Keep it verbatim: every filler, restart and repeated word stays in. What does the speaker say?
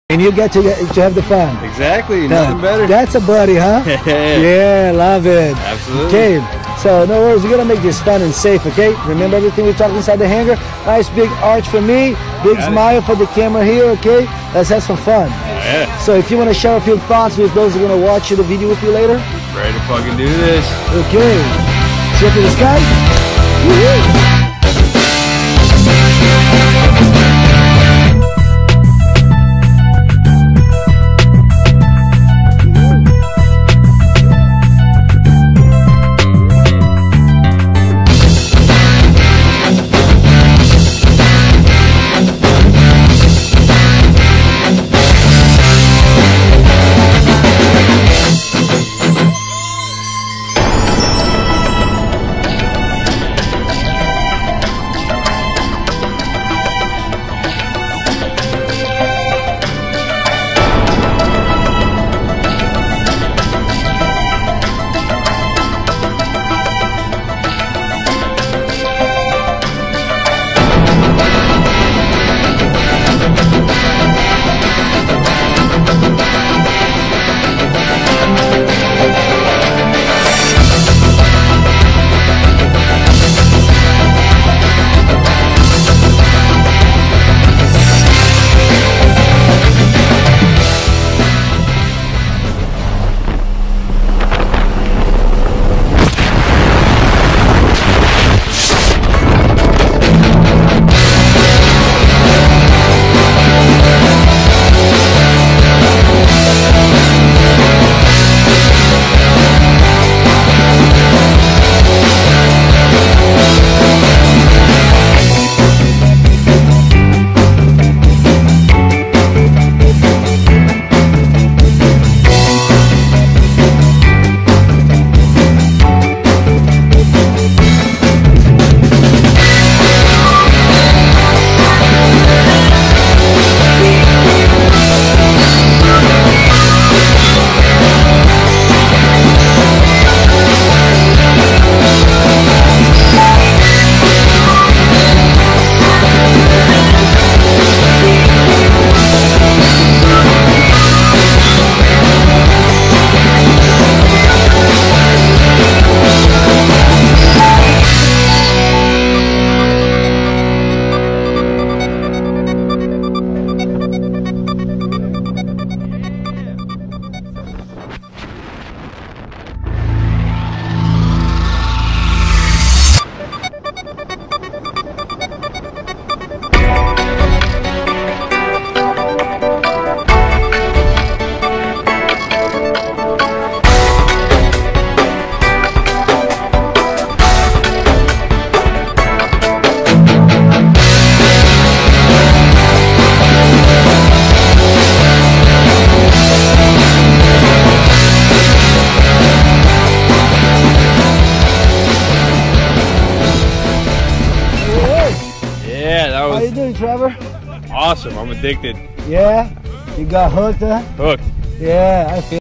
And you get to get to have the fun. Exactly, No, nothing better. That's a buddy, huh? Yeah, love it. Absolutely. Okay, so no worries, we're gonna make this fun and safe, okay? Remember everything we talked inside the hangar? Nice big arch for me, big Got smile it. for the camera here, okay? Let's have some fun. Yeah. So if you wanna share a few thoughts with those who are gonna watch the video with you later, Ready to fucking do this. okay. See up in the sky? Woo-hoo. That How was you doing, Trevor? awesome. I'm addicted. Yeah? You got hooked, huh? Hooked. Yeah, I feel